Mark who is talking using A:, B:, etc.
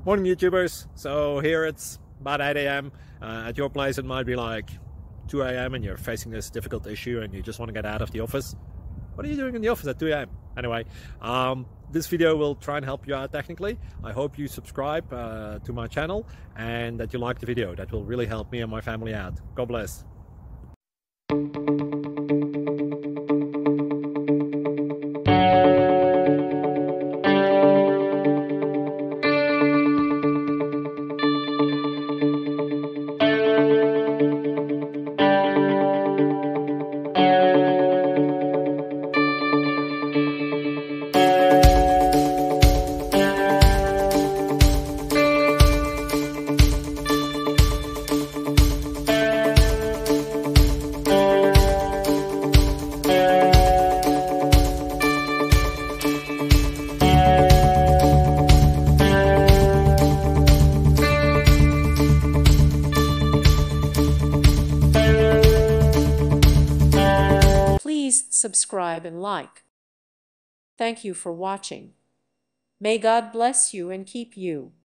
A: Morning YouTubers. So here it's about 8 a.m. At your place it might be like 2 a.m. and you're facing this difficult issue and you just want to get out of the office. What are you doing in the office at 2 a.m.? Anyway, this video will try and help you out technically. I hope you subscribe to my channel and that you like the video. That will really help me and my family out. God bless.
B: Please subscribe and like. Thank you for watching. May God bless you and keep you.